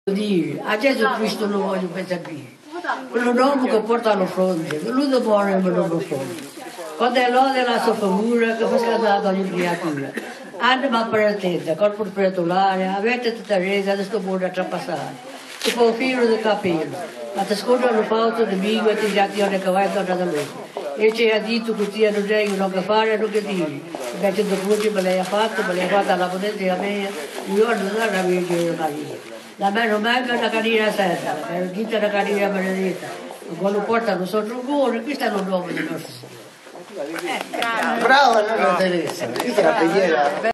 Dire, a Gesù Cristo non voglio pensare più. Quello nome che porta allo fronte, lui non vuole me lo fronte. Quando è l'ora della sua famiglia, che fa scaldare ogni creatura. Anima per attenta, corpo pretolare, avete tutta resa, adesso buona a trapassare. E poi un filo di capello, ma ti scorda lo fatto di migo e ti giacchione che vai tornare da lui. E ci ha detto che ti hanno detto non che fare, non che dire. Invece dopo che me l'hai fatta la potete a me, io non so la mia carina. La me non manca una carina senza, la me dita una carina benedetta. Quando portano sotto un cuore, questo è il nome del nostro Signore. Brava Nonna Teresa, questa è la preghiera.